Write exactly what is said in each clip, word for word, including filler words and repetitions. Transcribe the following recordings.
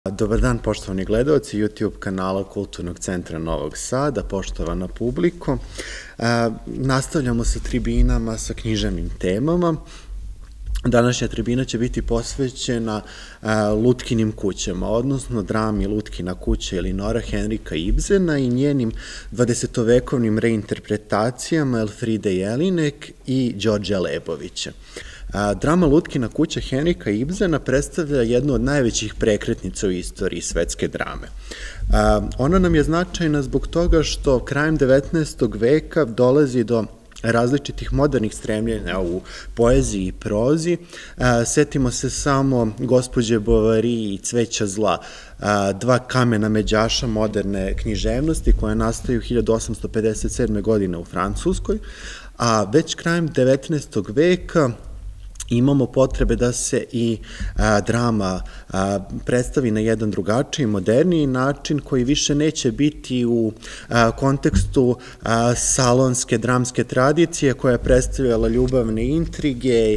Dobar dan, poštovani gledalci YouTube kanala Kulturnog centra Novog Sada, poštovana publiko. Nastavljamo sa tribinama sa književnim temama. Današnja tribina će biti posvećena Lutkinim kućama, odnosno drami Lutkina kuća Elinora Henrika Ibsena i njenim dvadesetovekovnim reinterpretacijama Elfride Jelinek i Đorđa Lebovića. Drama Lutkina kuća Henrika Ibsena predstavlja jednu od najvećih prekretnica u istoriji svetske drame. Ona nam je značajna zbog toga što krajem devetnaestog veka dolazi do različitih modernih stremljenja u poeziji i prozi. Setimo se samo Gospođe Bovary i Cveća zla, dva kamena međaša moderne književnosti koje nastaju hiljadu osamsto pedeset sedme. godine u Francuskoj, a već krajem devetnaestog veka imamo potrebe da se i drama predstavi na jedan drugačiji, moderniji način koji više neće biti u kontekstu salonske dramske tradicije koja je predstavljala ljubavne intrige,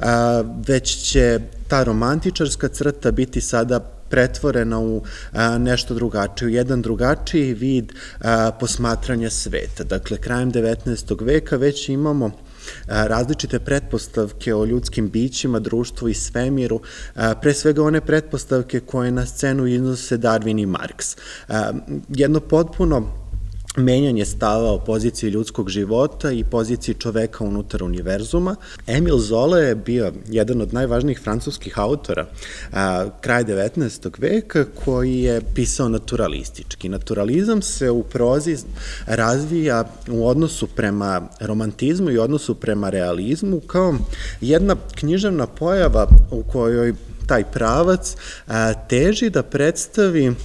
već će ta romantičarska crta biti sada pretvorena u nešto drugačije, u jedan drugačiji vid posmatranja sveta. Dakle, krajem devetnaestog veka već imamo različite pretpostavke o ljudskim bićima, društvu i svemiru, pre svega one pretpostavke koje na scenu iznose Darwin i Marks. Jedno potpuno menjanje stava o poziciji ljudskog života i poziciji čoveka unutar univerzuma. Emil Zola je bio jedan od najvažnijih francuskih autora kraja devetnaestog veka koji je pisao naturalistički. Naturalizam se u prozi razvija u odnosu prema romantizmu i odnosu prema realizmu kao jedna književna pojava u kojoj taj pravac teži da predstavi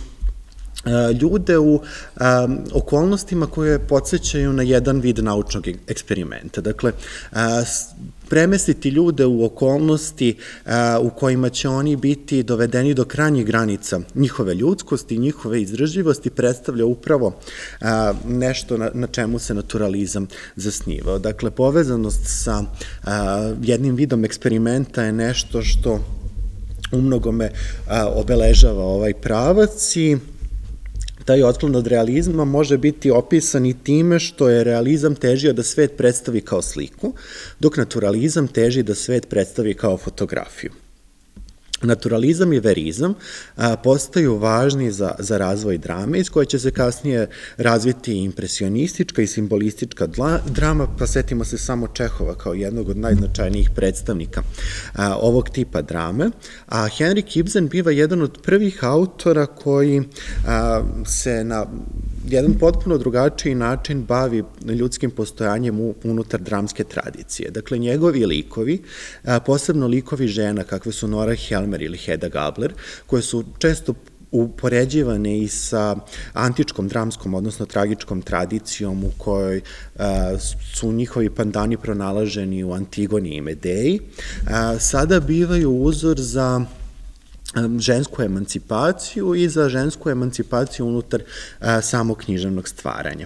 ljude u okolnostima koje podsjećaju na jedan vid naučnog eksperimenta. Dakle, premestiti ljude u okolnosti u kojima će oni biti dovedeni do krajnjih granica njihove ljudskosti, njihove izdržljivosti predstavlja upravo nešto na čemu se naturalizam zasnivao. Dakle, povezanost sa jednim vidom eksperimenta je nešto što umnogome obeležava ovaj pravac i taj otklon od realizma može biti opisan i time što je realizam težio da svet predstavi kao sliku, dok naturalizam teži da svet predstavi kao fotografiju. Naturalizam i verizam postaju važni za razvoj drame, iz koje će se kasnije razviti impresionistička i simbolistička drama, pa setimo se samo Čehova kao jednog od najznačajnijih predstavnika ovog tipa drame, a Henrik Ibsen biva jedan od prvih autora koji se na jedan potpuno drugačiji način bavi ljudskim postojanjem unutar dramske tradicije. Dakle, njegovi likovi, posebno likovi žena, kakve su Nora Helmer ili Hedda Gabler, koje su često upoređivane i sa antičkom dramskom, odnosno tragičkom tradicijom u kojoj su njihovi pandani pronalaženi u Antigoni i Medeji, sada bivaju uzor za žensku emancipaciju i za žensku emancipaciju unutar samog književnog stvaranja.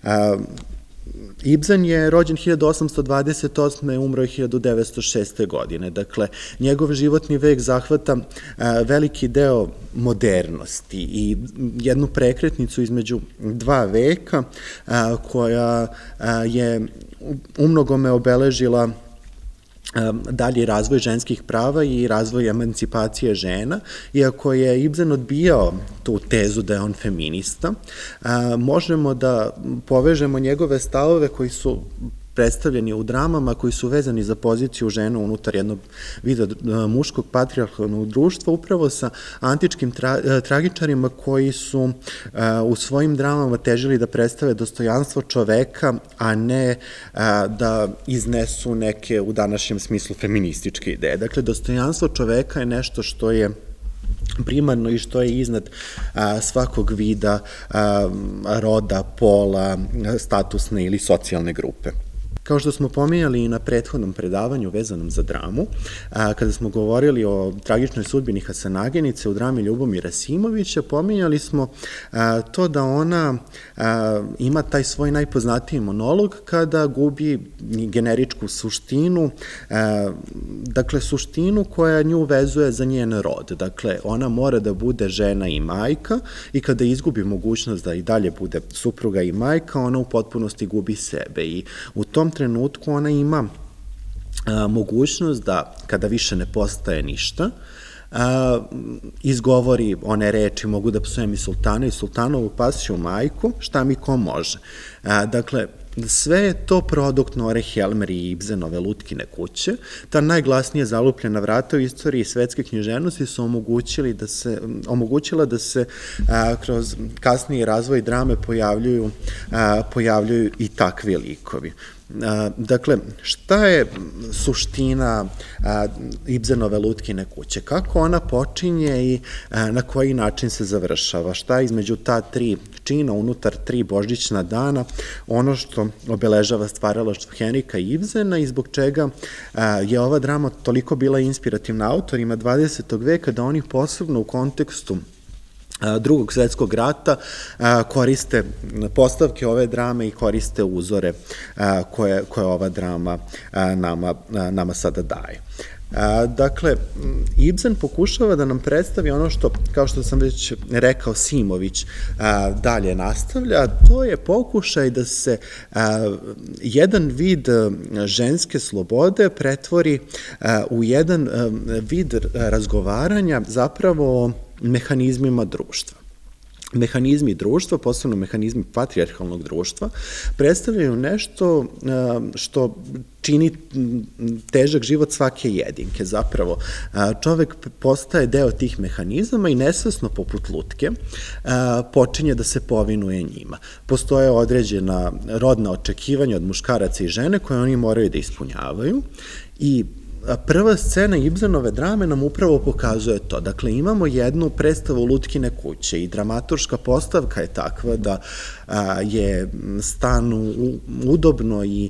Ibsen je rođen hiljadu osamsto dvadeset osme. umro je hiljadu devetsto šeste. godine. Dakle, njegov životni vek zahvata veliki deo modernosti i jednu prekretnicu između dva veka koja je umnogome obeležila dalji razvoj ženskih prava i razvoj emancipacije žena, iako je Ibsen odbijao tu tezu da je on feminista, možemo da povežemo njegove stavove koji su predstavljeni u dramama, koji su vezani za poziciju žena unutar jednog vida muškog patrijarhalnog društva, upravo sa antičkim tragičarima koji su u svojim dramama težili da predstave dostojanstvo čoveka, a ne da iznesu neke u današnjem smislu feminističke ideje. Dakle, dostojanstvo čoveka je nešto što je primarno i što je iznad svakog vida roda, pola, statusne ili socijalne grupe. kao što smo pominjali i na prethodnom predavanju vezanom za dramu, kada smo govorili o tragičnoj sudbini Hasanagenice u drami Ljubomira Simovića, pominjali smo to da ona ima taj svoj najpoznatiji monolog kada gubi generičku suštinu, dakle suštinu koja nju vezuje za njen rod. Dakle, ona mora da bude žena i majka i kada izgubi mogućnost da i dalje bude supruga i majka, ona u potpunosti gubi sebe i u tom trenutku ona ima a, mogućnost da, kada više ne postaje ništa, a, izgovori one reči: mogu da psujem i sultana i sultanovu pasju majku, šta mi ko može. A, dakle, sve je to produkt Nore Helmer i Ibsenove Lutkine kuće. Ta najglasnije zalupljena vrata u istoriji svetske književnosti su omogućili da se, omogućila da se a, kroz kasniji razvoj drame pojavljuju, a, pojavljuju i takvi likovi. Dakle, šta je suština Ibsenove Lutkine kuće? Kako ona počinje i na koji način se završava? Šta je između ta tri čina, unutar tri božićna dana, ono što obeležava stvaralaštvo Henrika Ibsena i zbog čega je ova drama toliko bila inspirativna autorima dvadesetog veka da oni posebno u kontekstu Drugog svetskog rata koriste postavke ove drame i koriste uzore koje, koje ova drama nama, nama sada daje. Dakle, Ibsen pokušava da nam predstavi ono što, kao što sam već rekao, Simović dalje nastavlja, to je pokušaj da se jedan vid ženske slobode pretvori u jedan vid razgovaranja zapravo o mehanizmima društva. Mehanizmi društva, posebno mehanizmi patrijarhalnog društva, predstavljaju nešto što čini težak život svake jedinke. Zapravo, čovek postaje deo tih mehanizama i nesvesno, poput lutke, počinje da se povinuje njima. Postoje određena rodna očekivanja od muškaraca i žene koje oni moraju da ispunjavaju i prva scena Ibsenove drame nam upravo pokazuje to. Dakle, imamo jednu predstavu Lutkine kuće i dramaturška postavka je takva da je stan udobno i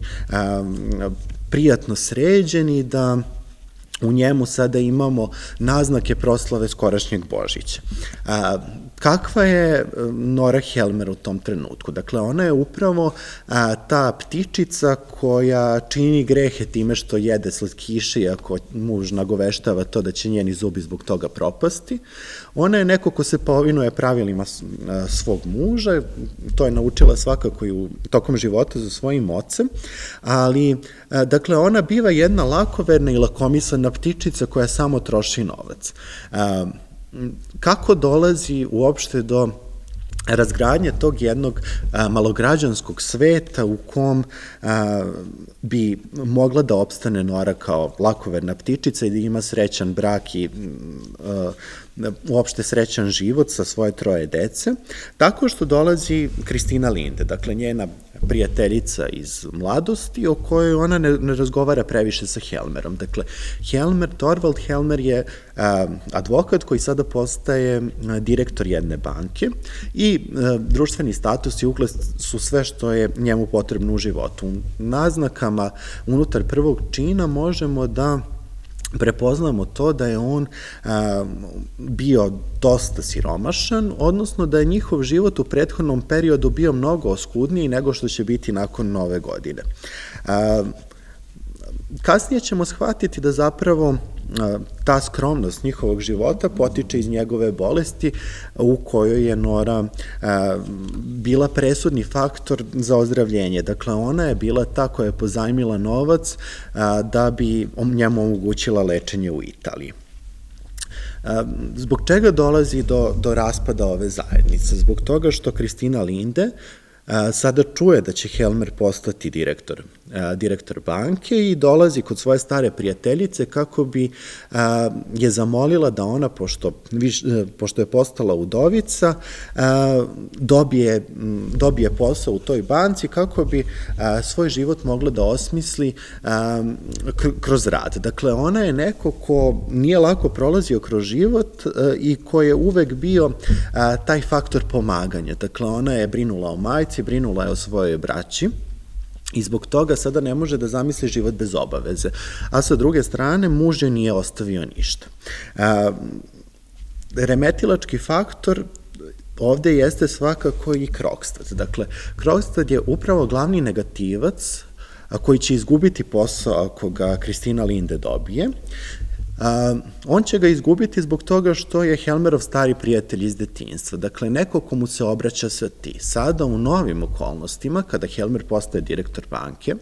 prijatno sređen i da u njemu sada imamo naznake proslave skorašnjeg Božića. Kakva je Nora Helmer u tom trenutku? Dakle, ona je upravo ta ptičica koja čini grehe time što jede slatkiše, iako muž nagoveštava to da će njeni zubi zbog toga propasti. Ona je neko ko se povinuje pravilima svog muža, to je naučila svakako i tokom života za svojim ocem, ali, dakle, ona biva jedna lakoverna i lakomislena ptičica koja samo troši novac. Kako dolazi uopšte do razgradnje tog jednog malograđanskog sveta u kom bi mogla da opstane Nora kao lakoverna ptičica i da ima srećan brak i uopšte srećan život sa svoje troje dece, tako što dolazi Kristina Linde, dakle njena prijateljica iz mladosti o kojoj ona ne, ne razgovara previše sa Helmerom. Dakle, Helmer, Torvald Helmer je a, advokat koji sada postaje a, direktor jedne banke i a, društveni status i ugled su sve što je njemu potrebno u životu. U naznakama unutar prvog čina možemo da prepoznamo to da je on a, bio dosta siromašan, odnosno da je njihov život u prethodnom periodu bio mnogo oskudniji nego što će biti nakon nove godine. A, kasnije ćemo shvatiti da zapravo ta skromnost njihovog života potiče iz njegove bolesti u kojoj je Nora bila presudni faktor za ozdravljenje. Dakle, ona je bila ta koja je pozajmila novac da bi njemu omogućila lečenje u Italiji. Zbog čega dolazi do, do raspada ove zajednice? Zbog toga što Kristina Linde sada čuje da će Helmer postati direktor, direktor banke i dolazi kod svoje stare prijateljice kako bi je zamolila da ona, pošto, pošto je postala udovica, dobije, dobije posao u toj banci kako bi svoj život mogla da osmisli kroz rad. Dakle, ona je neko ko nije lako prolazio kroz život i ko je uvek bio taj faktor pomaganja. Dakle, ona je brinula o majci, brinula je o svojoj braći i zbog toga sada ne može da zamisli život bez obaveze. A sa druge strane, muž joj nije ostavio ništa. Remetilački faktor ovde jeste svakako i Krogstad. Dakle, Krogstad je upravo glavni negativac koji će izgubiti posao ako ga Kristina Linde dobije. On će ga izgubiti zbog toga što je Helmerov stari prijatelj iz detinjstva. Dakle, neko komu se obraća sa ti. Sada u novim okolnostima, kada Helmer postaje direktor banke,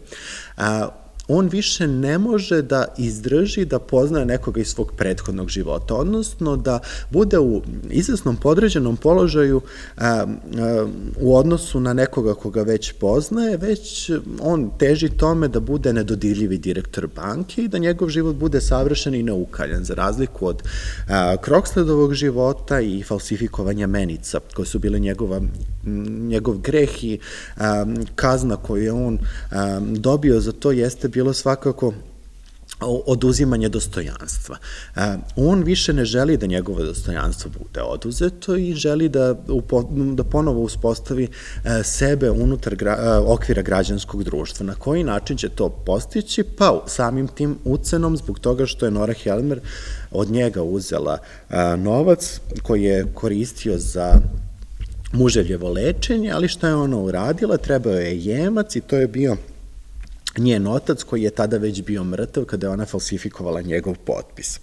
on više ne može da izdrži da poznaje nekoga iz svog prethodnog života, odnosno da bude u izvesnom podređenom položaju u odnosu na nekoga koga već poznaje, već on teži tome da bude nedodirljivi direktor banke i da njegov život bude savršen i neukaljan, za razliku od Krogstadovog života i falsifikovanja menica, koje su bile njegova, njegov greh i kazna koju je on dobio za to jeste bilo bilo svakako oduzimanje dostojanstva. On više ne želi da njegovo dostojanstvo bude oduzeto i želi da, da ponovo uspostavi sebe unutar okvira građanskog društva. Na koji način će to postići? Pa samim tim ucenom, zbog toga što je Nora Helmer od njega uzela novac koji je koristio za muževljevo lečenje, ali šta je ona uradila? Trebao je jemac i to je bio njen otac koji je tada već bio mrtav kada je ona falsifikovala njegov potpis.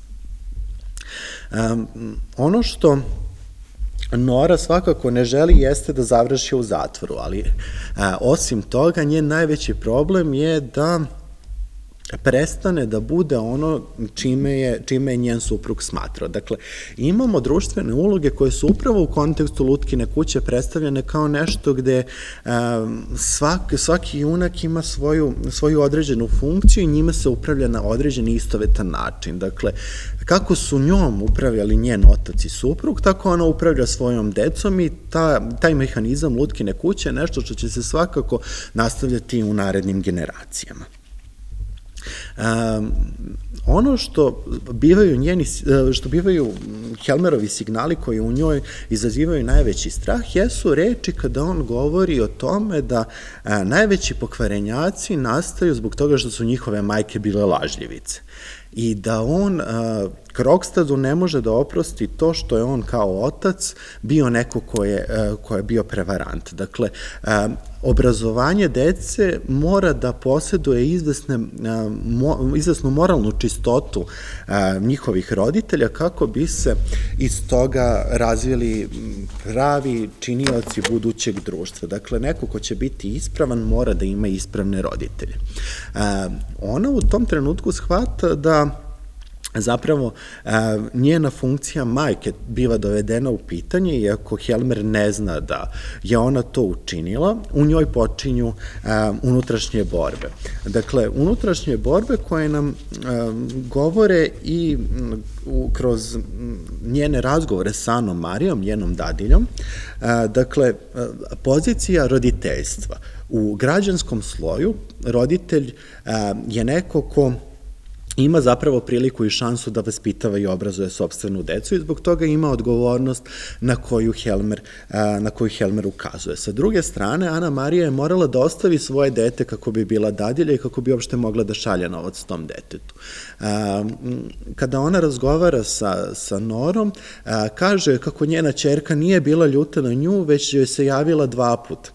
Um, ono što Nora svakako ne želi jeste da završi u zatvoru, ali a, osim toga njen najveći problem je da prestane da bude ono čime je, čime je njen suprug smatrao. Dakle, imamo društvene uloge koje su upravo u kontekstu Lutkine kuće predstavljene kao nešto gde um, svak, svaki junak ima svoju, svoju određenu funkciju i njima se upravlja na određeni istovetan način. Dakle, kako su njom upravljali njen otac i suprug, tako ona upravlja svojom decom i ta, taj mehanizam Lutkine kuće je nešto što će se svakako nastavljati u narednim generacijama. Um, ono što bivaju njeni, što bivaju Helmerovi signali koji u njoj izazivaju najveći strah jesu reči kada on govori o tome da a, najveći pokvarenjaci nastaju zbog toga što su njihove majke bile lažljivice i da on a, Krogstadu ne može da oprosti to što je on kao otac bio neko ko je, a, ko je bio prevarant. Dakle, a, obrazovanje dece mora da posjeduje izvesne, mo, izvesnu moralnu čistotu a, njihovih roditelja kako bi se iz toga razvili pravi činioci budućeg društva. Dakle, neko ko će biti ispravan mora da ima ispravne roditelje. A, ona u tom trenutku shvata da zapravo njena funkcija majke biva dovedena u pitanje, iako Helmer ne zna da je ona to učinila, u njoj počinju unutrašnje borbe. Dakle, unutrašnje borbe koje nam govore i kroz njene razgovore sa Anom Marijom, njenom dadiljom, dakle, pozicija roditeljstva. U građanskom sloju roditelj je neko ko ima zapravo priliku i šansu da vaspitava i obrazuje sopstvenu decu i zbog toga ima odgovornost na koju Helmer, na koju Helmer ukazuje. Sa druge strane, Ana Marija je morala da ostavi svoje dete kako bi bila dadilja i kako bi uopšte mogla da šalje novac tom detetu. Kada ona razgovara sa, sa Norom, kaže kako njena ćerka nije bila ljuta na nju, već joj se javila dva puta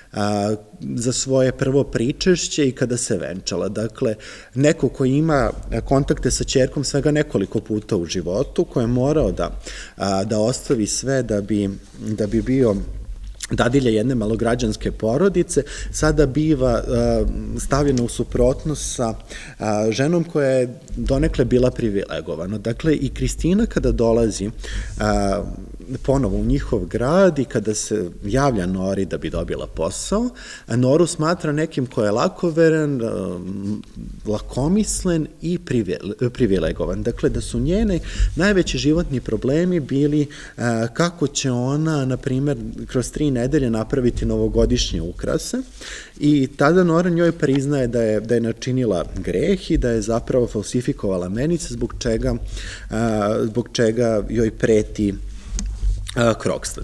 za svoje prvo pričešće i kada se venčala. Dakle, neko ko ima kontakte sa ćerkom svega nekoliko puta u životu, ko je morao da, da ostavi sve da bi, da bi bio dadilja jedne malograđanske porodice, sada biva stavljena u suprotnost sa ženom koja je donekle bila privilegovana. Dakle, i Kristina kada dolazi ponovo u njihov grad i kada se javlja Nori da bi dobila posao, Noru smatra nekim ko je lakoveren, lakomislen i privilegovan. Dakle, da su njene najveći životni problemi bili kako će ona, na primer, kroz tri nedelje napraviti novogodišnje ukrase i tada Nora njoj priznaje da je, da je načinila greh i da je zapravo falsifikovala menice, zbog čega, zbog čega joj preti Krogstad.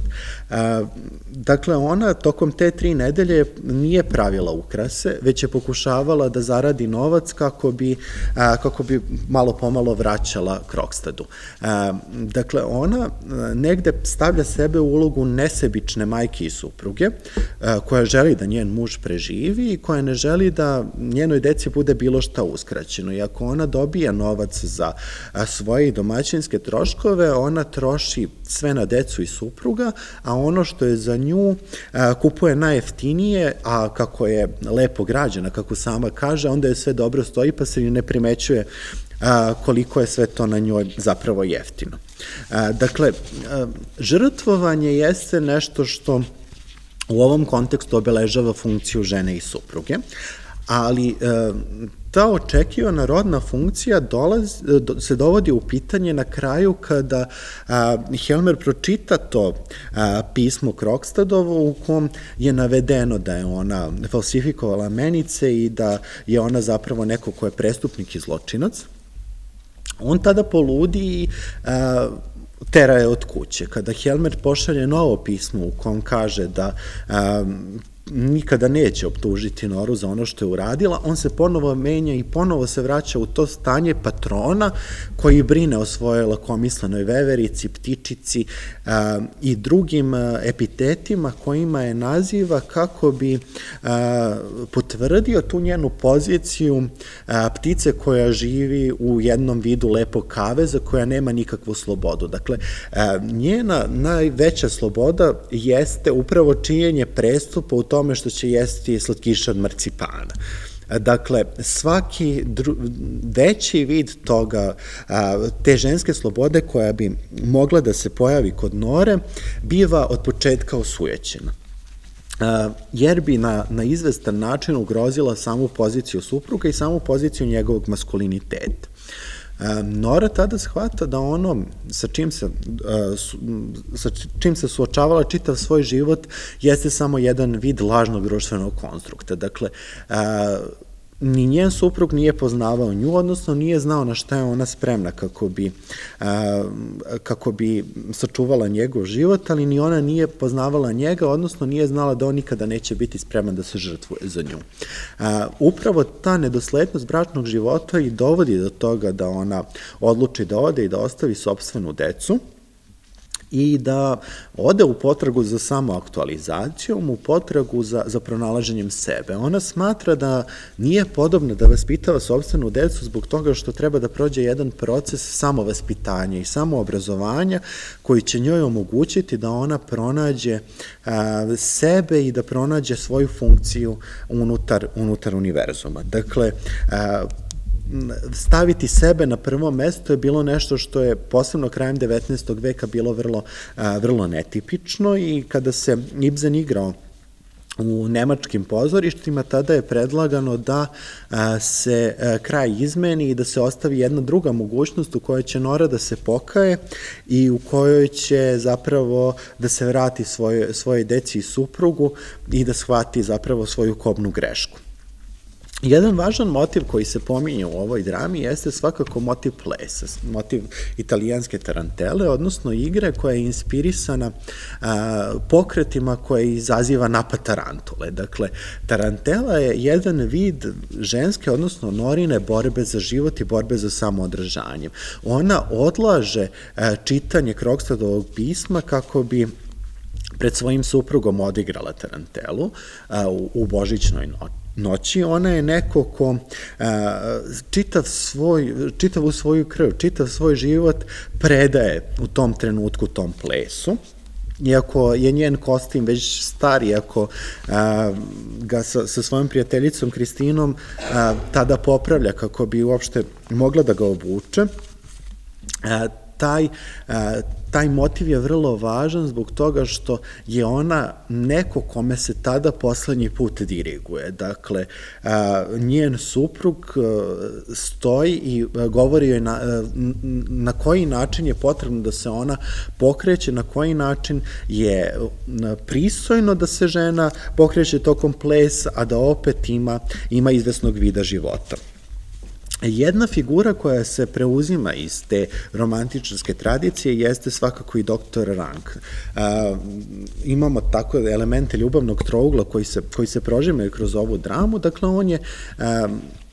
Dakle, ona tokom te tri nedelje nije pravila ukrase, već je pokušavala da zaradi novac kako bi, kako bi malo pomalo vraćala Krogstadu. Dakle, ona negde stavlja sebe u ulogu nesebične majke i supruge, koja želi da njen muž preživi i koja ne želi da njenoj deci bude bilo šta uskraćeno. I ako ona dobija novac za svoje domaćinske troškove, ona troši sve na decu i supruga, a ono što je za nju kupuje najjeftinije, a kako je lepo građena, kako sama kaže, onda je sve dobro stoji, pa se ne primećuje koliko je sve to na njoj zapravo jeftino. Dakle, žrtvovanje jeste nešto što u ovom kontekstu obeležava funkciju žene i supruge, ali ta očekivana rodna funkcija se dovodi u pitanje na kraju kada Helmer pročita to pismo Krogstadovo u kom je navedeno da je ona falsifikovala menice i da je ona zapravo neko ko je prestupnik i zločinac. On tada poludi i tera je od kuće. Kada Helmer pošalje novo pismo u kom kaže da nikada neće optužiti Noru za ono što je uradila, on se ponovo menja i ponovo se vraća u to stanje patrona koji brine o svojoj lakomislenoj veverici, ptičici i drugim epitetima kojima je naziva kako bi potvrdio tu njenu poziciju ptice koja živi u jednom vidu lepog kaveza koja nema nikakvu slobodu. Dakle, njena najveća sloboda jeste upravo činjenje prestupa u tome što će jesti slatkiše od marcipana. Dakle, svaki veći vid toga, te ženske slobode koja bi mogla da se pojavi kod Nore, biva od početka osujećena, jer bi na, na izvestan način ugrozila samu poziciju supruga i samu poziciju njegovog maskuliniteta. Nora tada shvata da ono sa čim se, sa čim se suočavala čitav svoj život jeste samo jedan vid lažnog društvenog konstrukta. Dakle, ni njen suprug nije poznavao nju, odnosno nije znao na šta je ona spremna kako bi, kako bi sačuvala njegov život, ali ni ona nije poznavala njega, odnosno nije znala da on nikada neće biti spreman da se žrtvuje za nju. Upravo ta nedoslednost bračnog života i dovodi do toga da ona odluči da ode i da ostavi sopstvenu decu, i da ode u potragu za samoaktualizacijom, u potragu za, za pronalaženjem sebe. Ona smatra da nije podobna da vaspitava sopstvenu decu zbog toga što treba da prođe jedan proces samovaspitanja i samoobrazovanja koji će njoj omogućiti da ona pronađe a, sebe i da pronađe svoju funkciju unutar, unutar univerzuma. Dakle, a, staviti sebe na prvo mesto je bilo nešto što je posebno krajem devetnaestog veka bilo vrlo, vrlo netipično i kada se Ibsen igrao u nemačkim pozorištima, tada je predlagano da se kraj izmeni i da se ostavi jedna druga mogućnost u kojoj će Nora da se pokaje i u kojoj će zapravo da se vrati svoje, svoje deci i suprugu i da shvati zapravo svoju kobnu grešku. Jedan važan motiv koji se pominje u ovoj drami jeste svakako motiv plesa, motiv italijanske tarantele, odnosno igre koja je inspirisana a, pokretima koje izaziva napad tarantule. Dakle, tarantela je jedan vid ženske, odnosno Norine borbe za život i borbe za samoodržanje. Ona odlaže a, čitanje Krogstadovog pisma kako bi pred svojim suprugom odigrala tarantelu a, u, u božićnoj noći. noći, ona je neko ko a, čitav svoj, čitavu svoju krv, čitav svoj život predaje u tom trenutku, tom plesu. Iako je njen kostim već star, iako a, ga sa, sa svojom prijateljicom Kristinom a, tada popravlja kako bi uopšte mogla da ga obuče, a, taj, a, taj motiv je vrlo važan zbog toga što je ona neko kome se tada poslednji put diriguje. Dakle, njen suprug stoji i govori joj na, na koji način je potrebno da se ona pokreće, na koji način je pristojno da se žena pokreće tokom plesa, a da opet ima, ima izvesnog vida života. Jedna figura koja se preuzima iz te romantičarske tradicije jeste svakako i doktor Rank. Uh, imamo tako elemente ljubavnog trougla koji se, koji se prožimaju kroz ovu dramu, dakle on je uh,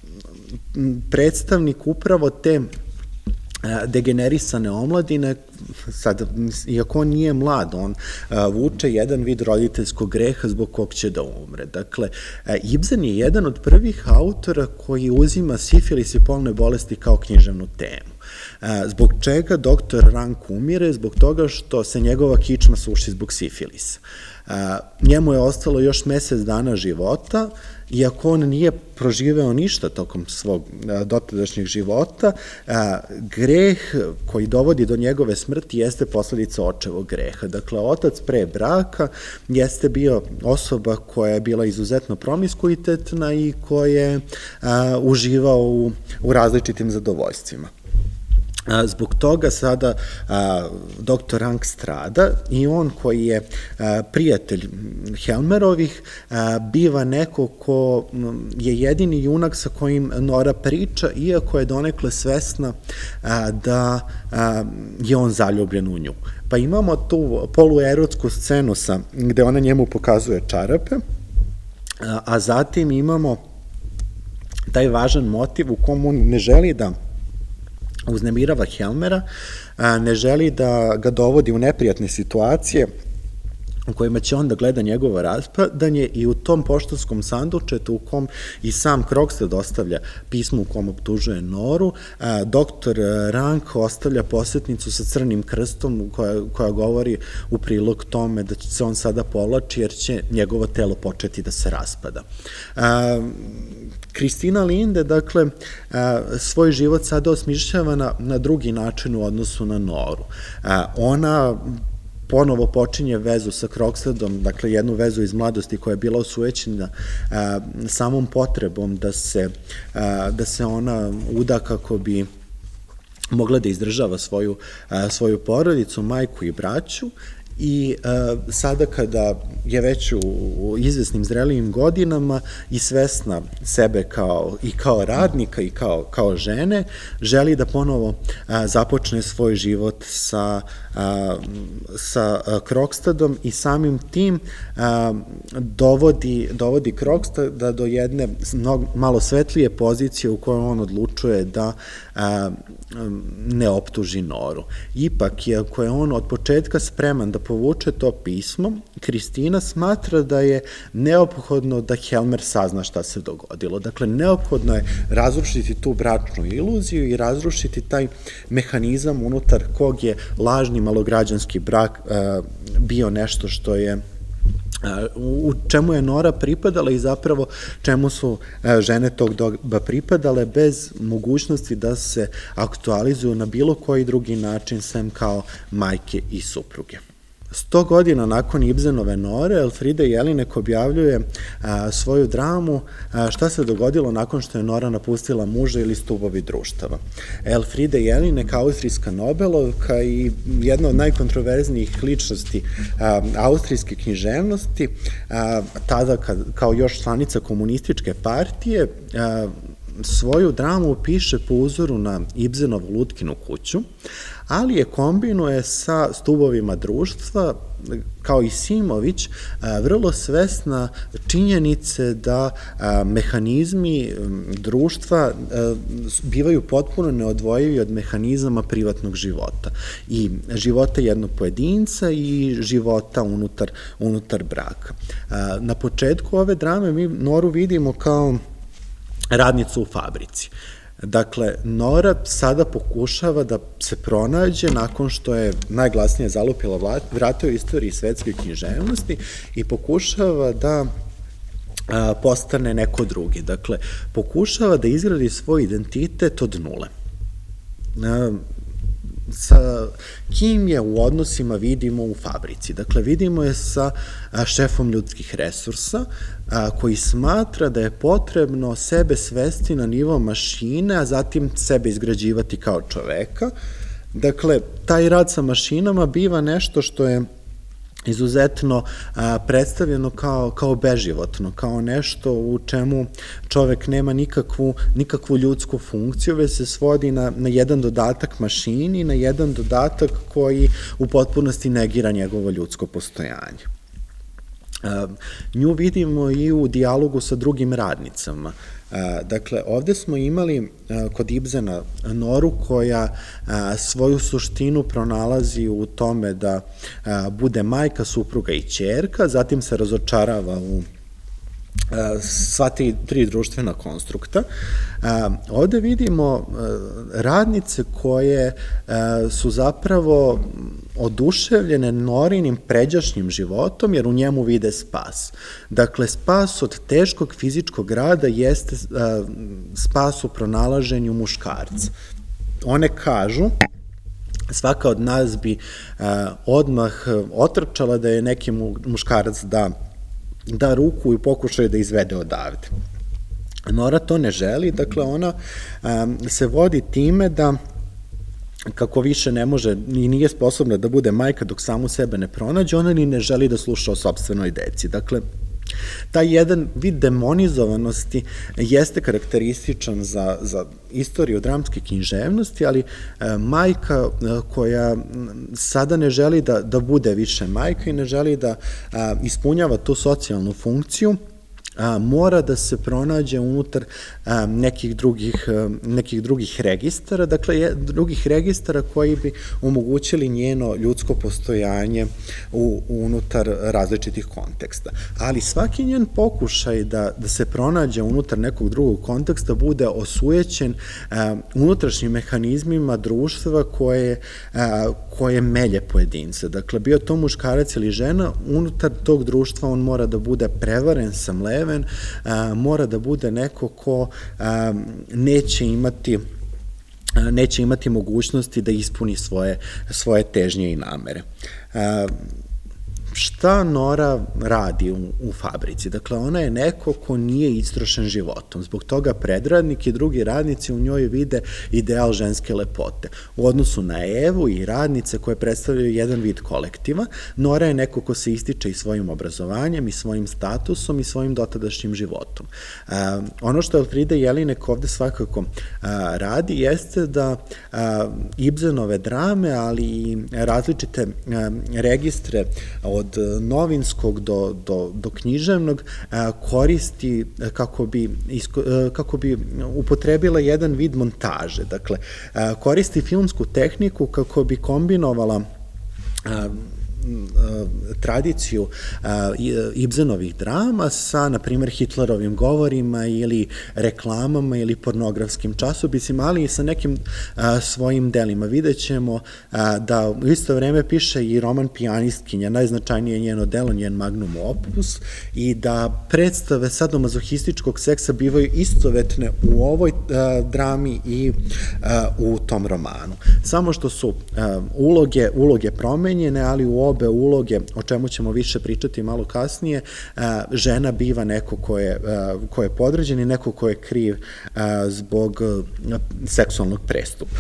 predstavnik upravo te degenerisane omladine. Sad, iako on nije mlad, on a, vuče jedan vid roditeljskog greha zbog kog će da umre. Dakle, a, Ibsen je jedan od prvih autora koji uzima sifilis i polne bolesti kao književnu temu. A, zbog čega doktor Rank umire? Zbog toga što se njegova kičma suši zbog sifilisa. A, njemu je ostalo još mesec dana života, iako on nije proživeo ništa tokom svog dotadašnjeg života, greh koji dovodi do njegove smrti jeste posledica očevog greha. Dakle, otac pre braka jeste bio osoba koja je bila izuzetno promiskuitetna i koja je uživao u, u različitim zadovoljstvima. Zbog toga sada a, doktor Rank strada i on koji je a, prijatelj Helmerovih a, biva neko ko je jedini junak sa kojim Nora priča, iako je donekle svesna a, da a, je on zaljubljen u nju. Pa imamo tu poluerotsku scenu sa, gde ona njemu pokazuje čarape, a, a zatim imamo taj važan motiv u kom on ne želi da uznemirava Helmera, ne želi da ga dovodi u neprijatne situacije u kojima će on da gleda njegovo raspadanje i u tom poštanskom sandučetu u kom i sam Krogstad ostavlja pismo u kom optužuje Noru, doktor Rank ostavlja posetnicu sa crnim krstom koja, koja govori u prilog tome da će se on sada povlači jer će njegovo telo početi da se raspada. Kristina Linde, dakle, svoj život sada osmišljava na, na drugi način u odnosu na Noru. Ona ponovo počinje vezu sa Krogstadom, dakle jednu vezu iz mladosti koja je bila osujećena a, samom potrebom da se, a, da se ona uda kako bi mogla da izdržava svoju, a, svoju porodicu, majku i braću. I a, sada kada je već u, u izvesnim zrelijim godinama i svesna sebe kao, i kao radnika i kao, kao žene, želi da ponovo a, započne svoj život sa, a, sa a, Krogstadom i samim tim a, dovodi, dovodi Krogstada do jedne mnogo, malo svetlije pozicije u kojoj on odlučuje da a, ne optuži Noru. Ipak, iako je on od početka spreman da povuče to pismo, Kristina smatra da je neophodno da Helmer sazna šta se dogodilo. Dakle, neophodno je razrušiti tu bračnu iluziju i razrušiti taj mehanizam unutar kog je lažni malograđanski brak uh, bio nešto što je u čemu je Nora pripadala i zapravo čemu su žene tog doba pripadale bez mogućnosti da se aktualizuju na bilo koji drugi način sem kao majke i supruge. Sto godina nakon Ibsenove Nore, Elfrida Jelinek objavljuje a, svoju dramu a, Šta se dogodilo nakon što je Nora napustila muža ili Stubovi društava. Elfrida Jelinek, austrijska Nobelovka i jedna od najkontroverznijih ličnosti a, austrijske književnosti, a, tada kad, kao još članica komunističke partije, a, svoju dramu piše po uzoru na Ibsenovu Lutkinu kuću, ali je kombinuje sa Stubovima društva, kao i Simović, vrlo svesna činjenice da mehanizmi društva bivaju potpuno neodvojivi od mehanizama privatnog života i života jednog pojedinca i života unutar, unutar braka. Na početku ove drame mi Noru vidimo kao radnicu u fabrici. Dakle, Nora sada pokušava da se pronađe nakon što je najglasnije zalupila vrata u istoriji svetske književnosti i pokušava da a, postane neko drugi. Dakle, pokušava da izgradi svoj identitet od nule. A, sa kim je u odnosima vidimo u fabrici. Dakle, vidimo je sa šefom ljudskih resursa, koji smatra da je potrebno sebe svesti na nivo mašine, a zatim sebe izgrađivati kao čoveka. Dakle, taj rad sa mašinama biva nešto što je izuzetno a, predstavljeno kao, kao beživotno, kao nešto u čemu čovek nema nikakvu, nikakvu ljudsku funkciju, već se svodi na, na jedan dodatak mašini, na jedan dodatak koji u potpunosti negira njegovo ljudsko postojanje. A, nju vidimo i u dijalogu sa drugim radnicama. Dakle, ovde smo imali kod Ibsena Noru koja svoju suštinu pronalazi u tome da bude majka, supruga i ćerka, zatim se razočarava u sva tri, tri društvena konstrukta. Ovde vidimo radnice koje su zapravo oduševljene Norinim pređašnjim životom, jer u njemu vide spas. Dakle, spas od teškog fizičkog rada jeste spas u pronalaženju muškarca. One kažu, svaka od nas bi odmah otrčala da je neki muškarac da da ruku i pokušaju da izvede odavde. Nora to ne želi, dakle ona um, se vodi time da kako više ne može i nije sposobna da bude majka dok samu sebe ne pronađe, ona ni ne želi da sluša o sopstvenoj deci. Dakle, taj jedan vid demonizovanosti jeste karakterističan za, za istoriju dramske književnosti, ali e, majka e, koja sada ne želi da, da bude više majka i ne želi da a, ispunjava tu socijalnu funkciju, a, mora da se pronađe unutar a, nekih drugih, a, nekih drugih registara, dakle je, drugih registara koji bi omogućili njeno ljudsko postojanje u, unutar različitih konteksta. Ali svaki njen pokušaj da, da se pronađe unutar nekog drugog konteksta bude osujećen a, unutrašnjim mehanizmima društva koje, a, koje melje pojedince. Dakle, bio to muškarac ili žena, unutar tog društva on mora da bude prevaren, samleven, a, mora da bude neko ko a, neće imati neće imati mogućnosti da ispuni svoje, svoje težnje i namere. A, šta Nora radi u, u fabrici? Dakle, ona je neko ko nije istrošen životom. Zbog toga predradnik i drugi radnici u njoj vide ideal ženske lepote. U odnosu na Evu i radnice koje predstavljaju jedan vid kolektiva, Nora je neko ko se ističe i svojim obrazovanjem, i svojim statusom, i svojim dotadašnjim životom. A, ono što Elfrida Jelinek ovde svakako a, radi jeste da a, Ibsenove drame, ali i različite a, registre od novinskog do, do, do književnog koristi kako bi, kako bi upotrebila jedan vid montaže. Dakle, koristi filmsku tehniku kako bi kombinovala tradiciju Ibsenovih drama sa, na primjer, Hitlerovim govorima ili reklamama ili pornografskim časopisima, ali i sa nekim svojim delima. Videćemo da u isto vreme piše i roman Pijanistkinja, najznačajnije njeno delo, njen magnum opus, i da predstave sadomazohističkog seksa bivaju istovetne u ovoj drami i u tom romanu. Samo što su uloge, uloge promenjene, ali u obe uloge, o čemu ćemo više pričati malo kasnije, žena biva neko ko je, ko je podređen i neko ko je kriv zbog seksualnog prestupa.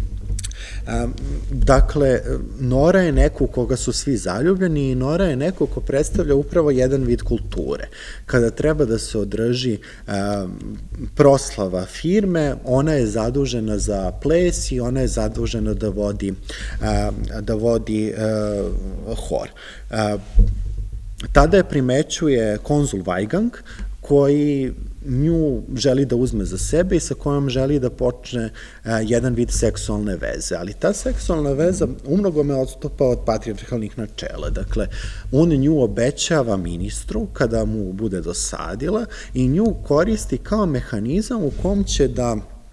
Dakle, Nora je neko u koga su svi zaljubljeni i Nora je neko ko predstavlja upravo jedan vid kulture. Kada treba da se održi proslava firme, ona je zadužena za ples i ona je zadužena da vodi, da vodi hor. Tada je primećuje konzul Weigang, koji nju želi da uzme za sebe i sa kojom želi da počne jedan vid seksualne veze. Ali ta seksualna veza umnogome odstupa od patrijarhalnih načela. Dakle, on nju obećava ministru kada mu bude dosadila i nju koristi kao mehanizam u kom će da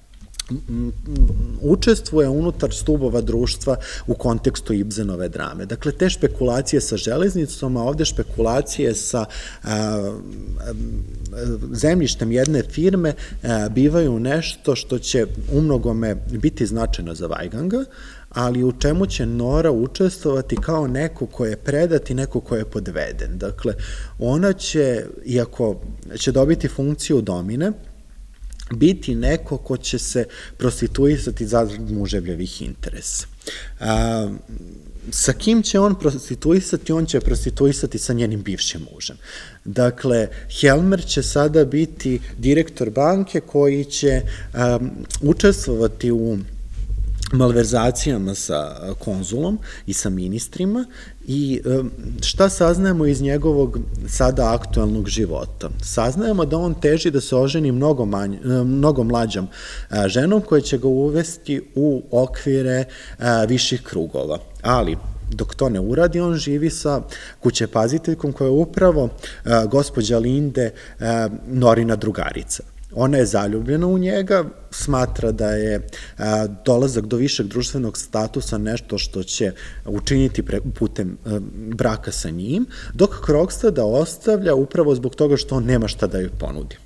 učestvuje unutar stubova društva u kontekstu Ibsenove drame. Dakle, te špekulacije sa železnicom, a ovde špekulacije sa a, a, zemljištem jedne firme a, bivaju nešto što će umnogome biti značajno za Weiganga, ali u čemu će Nora učestvovati kao neko ko je predat i neko ko je podveden. Dakle, ona će, iako će dobiti funkciju domine, biti neko ko će se prostituisati zarad muževljevih interesa. sa kim će on prostituisati? On će prostituisati sa njenim bivšim mužem. Dakle, Helmer će sada biti direktor banke koji će um, učestvovati u malverzacijama sa konzulom i sa ministrima i šta saznajemo iz njegovog sada aktualnog života? Saznajemo da on teži da se oženi mnogo, manj, mnogo mlađom ženom koja će ga uvesti u okvire viših krugova, ali dok to ne uradi, on živi sa kućepaziteljkom koja je upravo gospođa Linde, Norina drugarica. Ona je zaljubljena u njega, smatra da je a, dolazak do višeg društvenog statusa nešto što će učiniti pre, putem a, braka sa njim, dok Krogstad ostavlja upravo zbog toga što on nema šta da joj ponudi.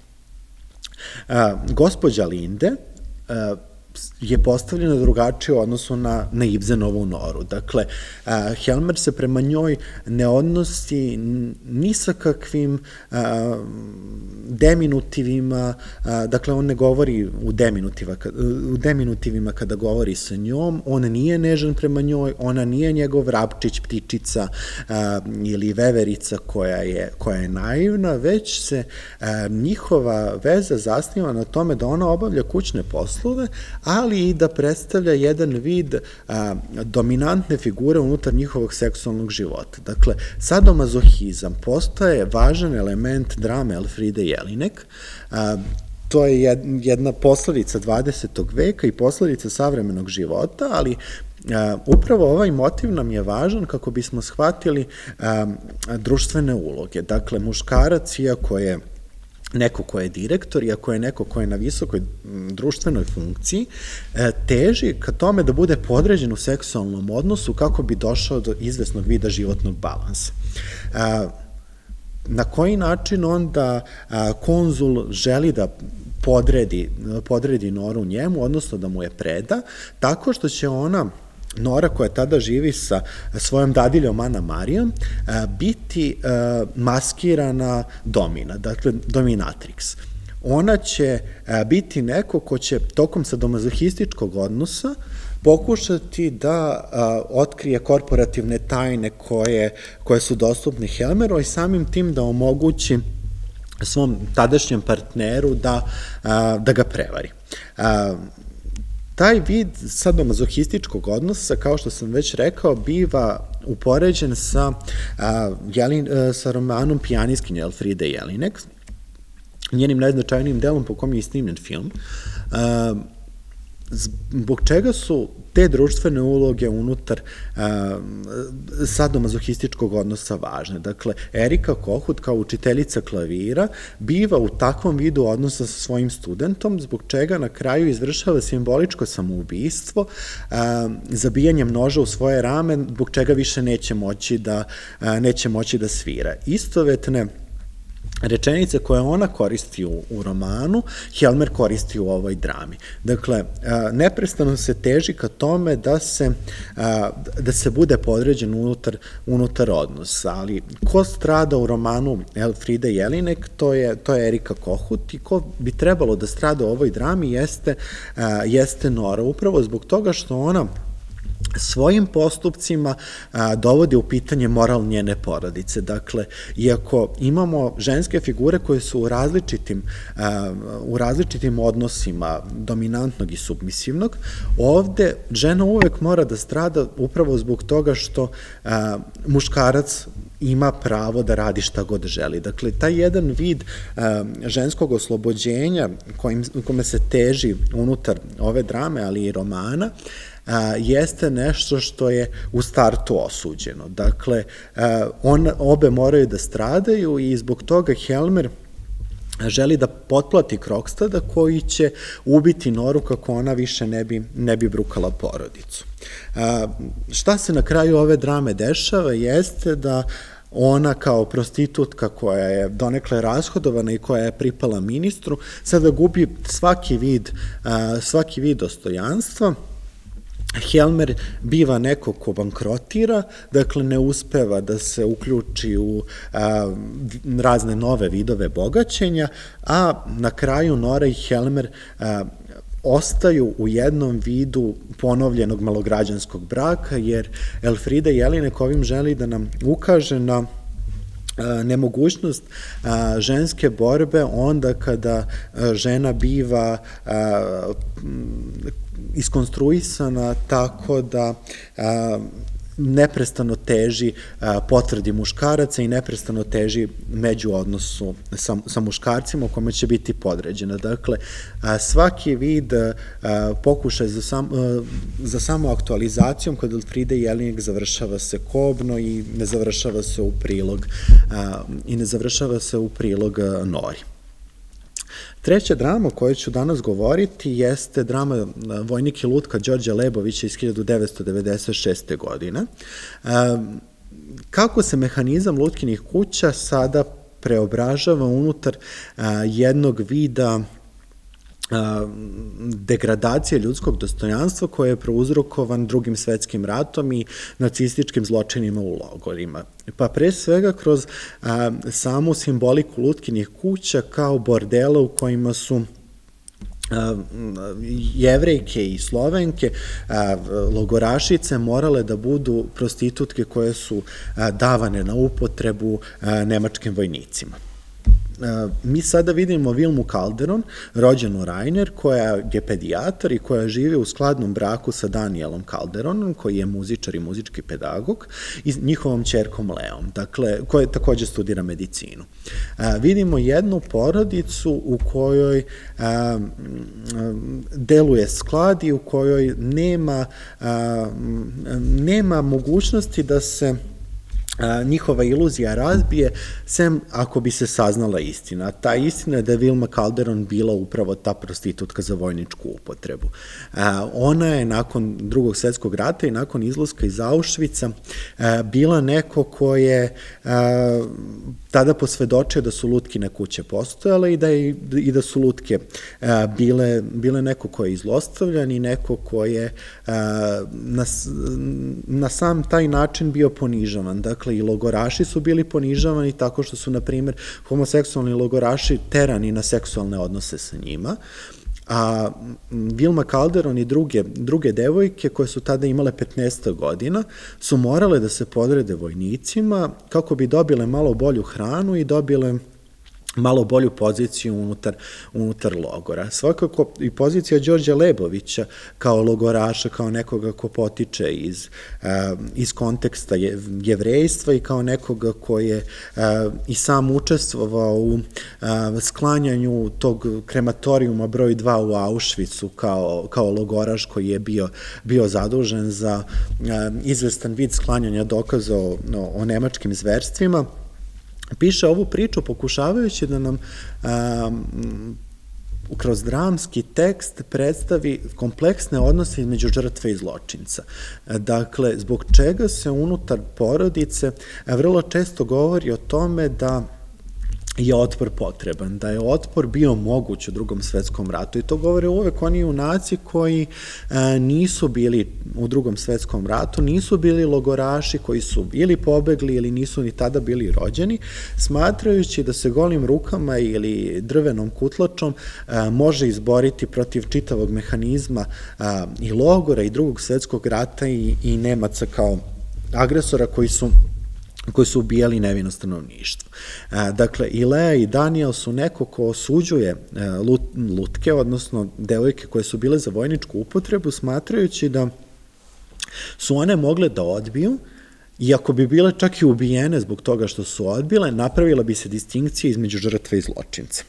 A, gospođa Linde a, je postavljena drugačije u odnosu na, na Ibsenovu Noru. Dakle, a, Helmer se prema njoj ne odnosi ni sa kakvim a, deminutivima, a, dakle, on ne govori u, deminutiva, u deminutivima kada govori sa njom, on nije nežan prema njoj, ona nije njegov rabčić, ptičica a, ili veverica koja je, koja je naivna, već se a, njihova veza zasniva na tome da ona obavlja kućne poslove, ali i da predstavlja jedan vid a, dominantne figure unutar njihovog seksualnog života. Dakle, sadomazohizam postaje važan element drame Elfride Jelinek. A, to je jedna posledica dvadesetog veka i posledica savremenog života, ali a, upravo ovaj motiv nam je važan kako bismo shvatili a, društvene uloge. Dakle, muškarac, iako je neko ko je direktor, iako je neko ko je na visokoj društvenoj funkciji, teži ka tome da bude podređen u seksualnom odnosu kako bi došao do izvesnog vida životnog balansa. Na koji način onda konzul želi da podredi, podredi Noru njemu, odnosno da mu je preda, tako što će ona, Nora koja tada živi sa svojom dadiljom Ana Marijom, biti maskirana domina, dakle dominatrix. Ona će biti neko ko će tokom sadomazohističkog odnosa pokušati da otkrije korporativne tajne koje, koje su dostupne Helmeru i samim tim da omogući svom tadašnjem partneru da, da ga prevari. Taj vid sadomazohističkog odnosa, kao što sam već rekao, biva upoređen sa, a, Jelin, a, sa romanom Pijaniskinja Elfride Jelinek, njenim najznačajnijim delom po kom je snimljen film, a, zbog čega su te društvene uloge unutar a, sadomazohističkog odnosa važne. Dakle, Erika Kohut kao učiteljica klavira biva u takvom vidu odnosa sa svojim studentom, zbog čega na kraju izvršava simboličko samoubistvo a, zabijanjem noža u svoje rame, zbog čega više neće moći da, a, neće moći da svira. Istovetne rečenice koje ona koristi u, u romanu, Helmer koristi u ovoj drami. Dakle, a, neprestano se teži ka tome da se, a, da se bude podređen unutar, unutar odnosa, ali ko strada u romanu Elfride Jelinek, to je, to je Erika Kohut, i ko bi trebalo da strada u ovoj drami jeste, a, jeste Nora, upravo zbog toga što ona svojim postupcima a, dovodi u pitanje moral njene porodice. Dakle, iako imamo ženske figure koje su u različitim, a, u različitim odnosima dominantnog i submisivnog, ovde žena uvek mora da strada upravo zbog toga što a, muškarac ima pravo da radi šta god želi. Dakle, taj jedan vid a, ženskog oslobođenja kojim, kome se teži unutar ove drame, ali i romana, a, jeste nešto što je u startu osuđeno. Dakle, a, on, obe moraju da stradaju i zbog toga Helmer želi da potplati Krogstada koji će ubiti Noru kako ona više ne bi, ne bi brukala porodicu. A, šta se na kraju ove drame dešava jeste da ona kao prostitutka koja je donekle rashodovana i koja je pripala ministru, sada gubi svaki vid, a, svaki vid dostojanstva. Helmer biva neko ko bankrotira, dakle ne uspeva da se uključi u a, razne nove vidove bogaćenja, a na kraju Nora i Helmer a, ostaju u jednom vidu ponovljenog malograđanskog braka, jer Elfrida Jelinek ovim želi da nam ukaže na nemogućnost ženske borbe onda kada žena biva iskonstruisana tako da neprestano teži potvrdi muškaraca i neprestano teži među odnosu sa, sa muškarcima u kome će biti podređena. Dakle, svaki vid pokušaj za, sam, za samo aktualizacijom kod Elfride Jelinek završava se kobno i ne završava se u prilog i ne završava se u prilog Nori. Treća drama o kojoj ću danas govoriti jeste drama Vojnik i lutka Đorđa Lebovića iz hiljadu devetsto devedeset šeste. godine. Kako se mehanizam lutkinih kuća sada preobražava unutar jednog vida degradacije ljudskog dostojanstva koje je prouzrokovan Drugim svetskim ratom i nacističkim zločinima u logorima. Pa pre svega kroz a, samu simboliku lutkinih kuća kao bordela u kojima su a, Jevrejke i Slovenke, a, logorašice morale da budu prostitutke koje su a, davane na upotrebu a, nemačkim vojnicima. Mi sada vidimo Vilmu Calderon, rođenu Rainer, koja je pedijatar i koja živi u skladnom braku sa Danielom Calderonom, koji je muzičar i muzički pedagog, i njihovom ćerkom Leom, dakle, koja takođe studira medicinu. Vidimo jednu porodicu u kojoj deluje sklad i u kojoj nema, nema mogućnosti da se njihova iluzija razbije, sem ako bi se saznala istina. Ta istina je da je Vilma Calderon bila upravo ta prostitutka za vojničku upotrebu. Ona je nakon Drugog svetskog rata i nakon izlaska iz Auschwitza bila neko ko je tada posvedočio da su lutkine kuće postojale i da, je, i da su lutke bile, bile neko ko je izlostavljan i neko ko je na, na sam taj način bio ponižavan. Dakle, i logoraši su bili ponižavani tako što su, na primjer, homoseksualni logoraši terani na seksualne odnose sa njima, a Vilma Calderon i druge, druge devojke koje su tada imale petnaest godina su morale da se podrede vojnicima kako bi dobile malo bolju hranu i dobile malo bolju poziciju unutar, unutar logora. Svakako i pozicija Đorđa Lebovića kao logoraša, kao nekoga ko potiče iz, iz konteksta jevrejstva i kao nekoga ko je i sam učestvovao u sklanjanju tog krematorijuma broj dva u Auschwitzu kao, kao logoraš koji je bio, bio zadužen za izvestan vid sklanjanja dokaza o, o nemačkim zverstvima, piše ovu priču pokušavajući da nam a, kroz dramski tekst predstavi kompleksne odnose između žrtve i zločinca. Dakle, zbog čega se unutar porodice vrlo često govori o tome da je otpor potreban, da je otpor bio moguć u Drugom svetskom ratu i to govore uvek oni junaci koji nisu bili u Drugom svetskom ratu, nisu bili logoraši koji su ili pobegli ili nisu ni tada bili rođeni, smatrajući da se golim rukama ili drvenom kutlačom može izboriti protiv čitavog mehanizma i logora i Drugog svetskog rata i, i Nemaca kao agresora koji su koji su ubijali nevino stanovništvo. Dakle, i Lea i Daniel su neko ko osuđuje lutke, odnosno devojke koje su bile za vojničku upotrebu, smatrajući da su one mogle da odbiju, i ako bi bile čak i ubijene zbog toga što su odbile, napravila bi se distinkcija između žrtve i zločinca.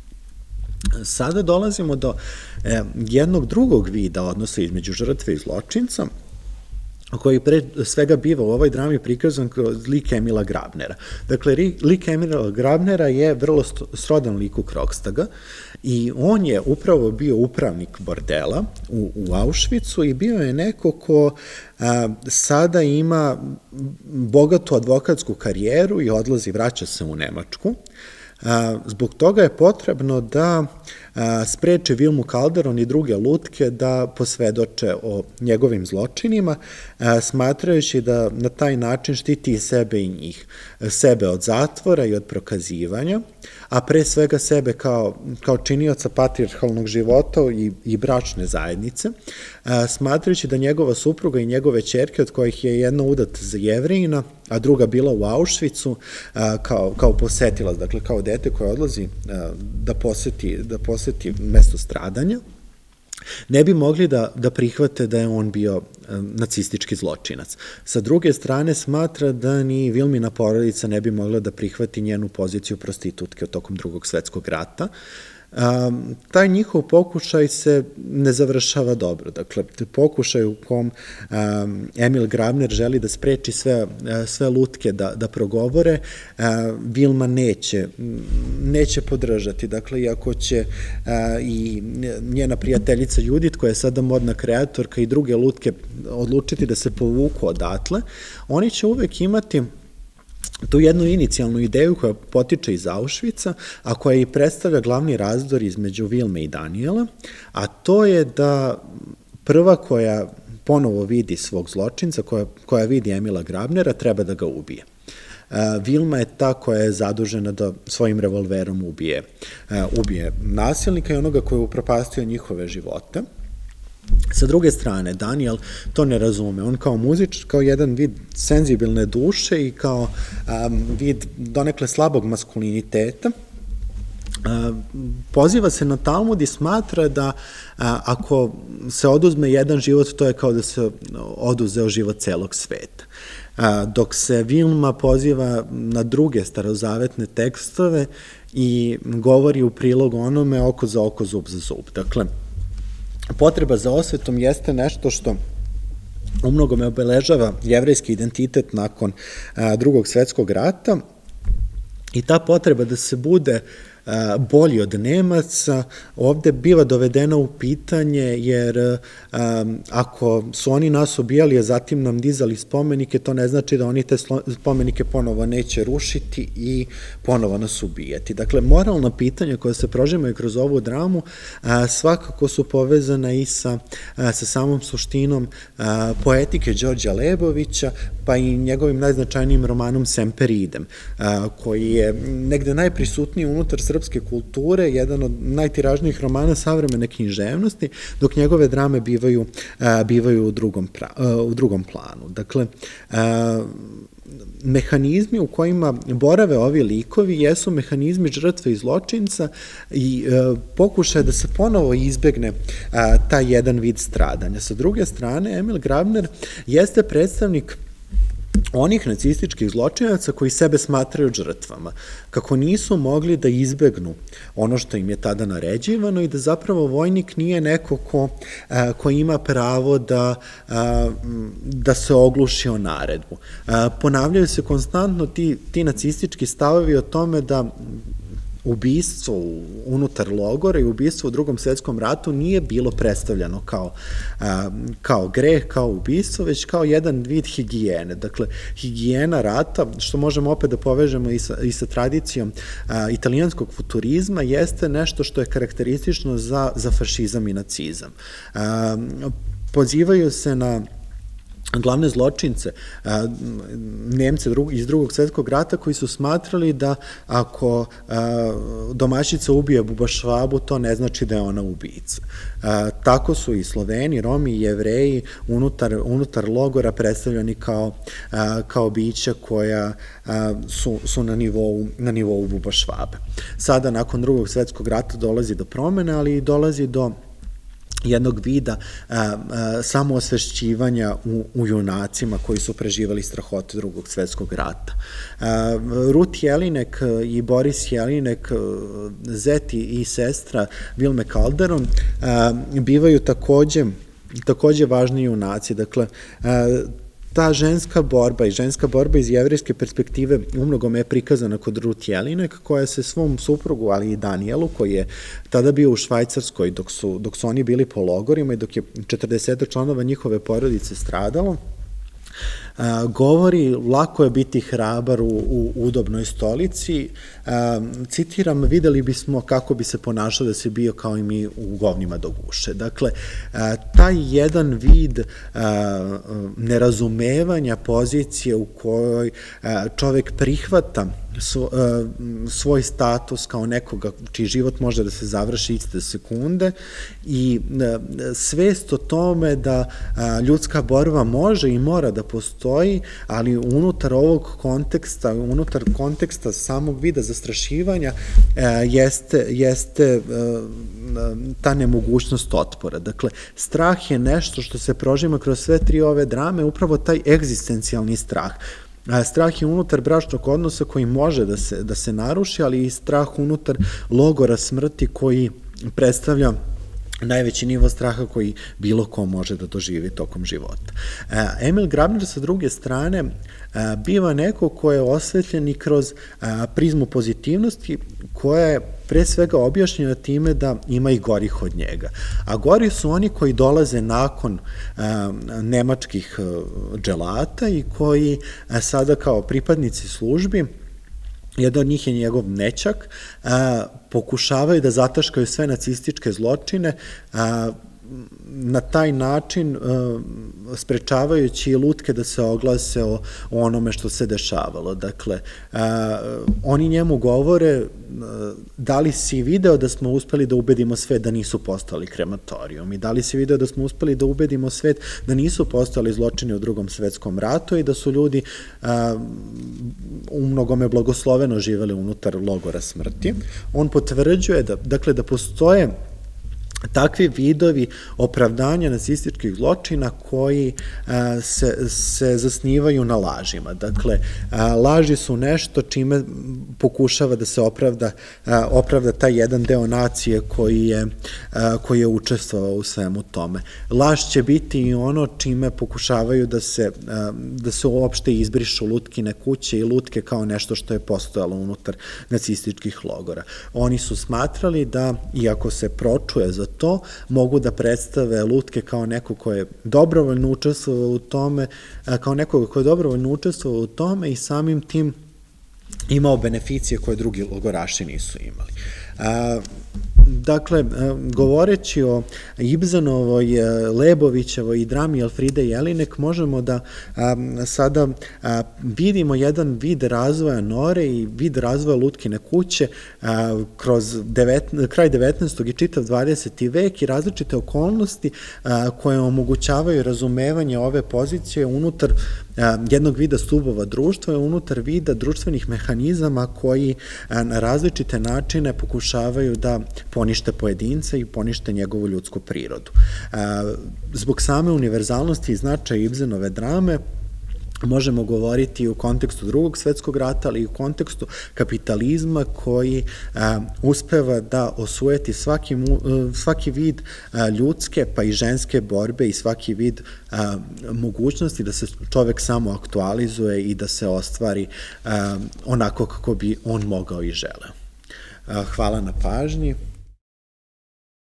Sada dolazimo do jednog drugog vida odnosa između žrtve i zločinca, koji pre svega biva u ovoj drami prikazan kroz lik Emila Grabnera. Dakle, lik Emila Grabnera je vrlo srodan liku Krogstaga i on je upravo bio upravnik bordela u, u Auschwitzu i bio je neko ko a, sada ima bogatu advokatsku karijeru i odlazi, vraća se u Nemačku. Zbog toga je potrebno da spreče Vilmu Calderon i druge lutke da posvedoče o njegovim zločinima, smatrajući da na taj način štiti sebe i njih, sebe od zatvora i od prokazivanja, a pre svega sebe kao, kao činioca patrijarhalnog života i, i bračne zajednice, smatrajući da njegova supruga i njegove ćerke, od kojih je jedna udata za Jevrejina, a druga bila u Auschwitzu kao, kao posetilac, dakle kao dete koje odlazi da poseti, da poseti mesto stradanja, ne bi mogli da, da prihvate da je on bio nacistički zločinac. Sa druge strane, smatra da ni Vilmina porodica ne bi mogla da prihvati njenu poziciju prostitutke tokom Drugog svetskog rata. Um, taj njihov pokušaj se ne završava dobro. Dakle, pokušaj u kom um, Emil Grabner želi da spreči sve, sve lutke da, da progovore, uh, Vilma neće, neće podržati. Dakle, iako će uh, i njena prijateljica Judit, koja je sada modna kreatorka, i druge lutke odlučiti da se povuku odatle, oni će uvek imati tu jednu inicijalnu ideju koja potiče iz Auschwitza, a koja i predstavlja glavni razdor između Vilme i Danijela, a to je da prva koja ponovo vidi svog zločinca, koja, koja vidi Emila Grabnera, treba da ga ubije. Vilma je ta koja je zadužena da svojim revolverom ubije, ubije nasilnika i onoga koji je upropastio njihove živote. Sa druge strane, Danijel to ne razume. On kao muzič, kao jedan vid senzibilne duše i kao um, vid donekle slabog maskuliniteta, uh, poziva se na Talmud i smatra da uh, ako se oduzme jedan život, to je kao da se oduzeo život celog sveta. Uh, dok se Vilma poziva na druge starozavetne tekstove i govori u prilog onome oko za oko, zub za zub. Dakle, potreba za osvetom jeste nešto što umnogome obeležava jevrejski identitet nakon Drugog svetskog rata i ta potreba da se bude bolji od Nemaca ovde biva dovedena u pitanje, jer um, ako su oni nas ubijali, a zatim nam dizali spomenike, to ne znači da oni te spomenike ponovo neće rušiti i ponovo nas ubijati. Dakle, moralna pitanja koja se prožimaju kroz ovu dramu a, svakako su povezana i sa, a, sa samom suštinom a, poetike Đorđa Lebovića, pa i njegovim najznačajnijim romanom Semper Idem, a, koji je negde najprisutniji unutar srpske kulture, jedan od najtiražnijih romana savremene književnosti, dok njegove drame bivaju, a, bivaju u, drugom pra, a, u drugom planu. Dakle, a, mehanizmi u kojima borave ovi likovi jesu mehanizmi žrtve i zločinca i e, pokušaje da se ponovo izbegne a, taj jedan vid stradanja. Sa druge strane, Emil Grabner jeste predstavnik onih nacističkih zločinaca koji sebe smatraju žrtvama, kako nisu mogli da izbegnu ono što im je tada naređivano i da zapravo vojnik nije neko ko, a, ko ima pravo da, a, da se ogluši o naredbu. A, ponavljaju se konstantno ti, ti nacistički stavovi o tome da ubistvo unutar logora i ubistvo u Drugom svetskom ratu nije bilo predstavljano kao, a, kao greh, kao ubistvo, već kao jedan vid higijene. Dakle, higijena rata, što možemo opet da povežemo i sa, i sa tradicijom a, italijanskog futurizma, jeste nešto što je karakteristično za, za fašizam i nacizam. A, pozivaju se na glavne zločince, Nemce iz Drugog svetskog rata, koji su smatrali da ako domaćica ubije buba Švabu, to ne znači da je ona ubica. Tako su i Sloveni, Romi i Jevreji unutar, unutar logora predstavljani kao, kao bića koja su, su na nivou, na nivou buba Švabe. Sada, nakon Drugog svetskog rata, dolazi do promene, ali i dolazi do jednog vida a, a, samoosvešćivanja u, u junacima koji su preživali strahote Drugog svetskog rata. A, Ruth Jelinek i Boris Jelinek, zeti i sestra Vilme Calderon, a, bivaju takođe, takođe važni junaci. Dakle, a, ta ženska borba i ženska borba iz jevrejske perspektive umnogome je prikazana kod Ruth Jelinek, koja se svom suprugu, ali i Danijelu, koji je tada bio u Švajcarskoj dok su, dok su oni bili po logorima i dok je četrdeset članova njihove porodice stradalo, govori lako je biti hrabar u, u udobnoj stolici. Citiram, videli bismo kako bi se ponašao da se bio kao i mi u govnima do guše. Dakle, taj jedan vid nerazumevanja pozicije u kojoj čovek prihvata svoj status kao nekoga čiji život može da se završi iste sekunde i svest o tome da ljudska borba može i mora da postoji, ali unutar ovog konteksta, unutar konteksta samog vida zastrašivanja jeste, jeste ta nemogućnost otpora. Dakle, strah je nešto što se prožima kroz sve tri ove drame, upravo taj egzistencijalni strah. Strah je unutar bračnog odnosa koji može da se, da se naruši, ali i strah unutar logora smrti koji predstavlja najveći nivo straha koji bilo ko može da doživi tokom života. Emil Grabner sa druge strane biva neko ko je osvetljen i kroz prizmu pozitivnosti koja je pre svega objašnjena time da ima i gorih od njega. A gori su oni koji dolaze nakon nemačkih dželata i koji sada kao pripadnici službi, jedan od njih je njegov nećak, pokušavaju da zataškaju sve nacističke zločine, na taj način sprečavajući lutke da se oglase o onome što se dešavalo. Dakle, oni njemu govore, da li si video da smo uspeli da ubedimo svet da nisu postali krematorijum i da li si video da smo uspeli da ubedimo svet da nisu postali zločini u Drugom svetskom ratu i da su ljudi u mnogome blagosloveno živeli unutar logora smrti. On potvrđuje da, dakle, da postoje takvi vidovi opravdanja nacističkih zločina koji se, se zasnivaju na lažima. Dakle, laži su nešto čime pokušava da se opravda, opravda taj jedan deo nacije koji je, koji je učestvovao u svemu tome. Laž će biti i ono čime pokušavaju da se, da se uopšte izbrišu lutkine kuće i lutke kao nešto što je postojalo unutar nacističkih logora. Oni su smatrali da, iako se pročuje za to, mogu da predstave lutke kao neko ko je dobrovoljno učestvovao u tome, kao nekoga ko je dobrovoljno učestvovao u tome i samim tim imao beneficije koje drugi logoraši nisu imali. Dakle, govoreći o Ibsenovoj, Lebovićevoj i drami Elfride Jelinek, možemo da sada vidimo jedan vid razvoja Nore i vid razvoja lutkine kuće kroz kraj devetnaestog i čitav dvadeseti vek i različite okolnosti koje omogućavaju razumevanje ove pozicije unutar jednog vida stubova društva i unutar vida društvenih mehanizama koji na različite načine pokušavaju da ponište pojedinca i ponište njegovu ljudsku prirodu. Zbog same univerzalnosti i značaja Ibsenove drame možemo govoriti u kontekstu Drugog svetskog rata, ali i u kontekstu kapitalizma koji uspeva da osujeti svaki, svaki vid ljudske pa i ženske borbe i svaki vid mogućnosti da se čovek samo aktualizuje i da se ostvari onako kako bi on mogao i želeo. Hvala na pažnji.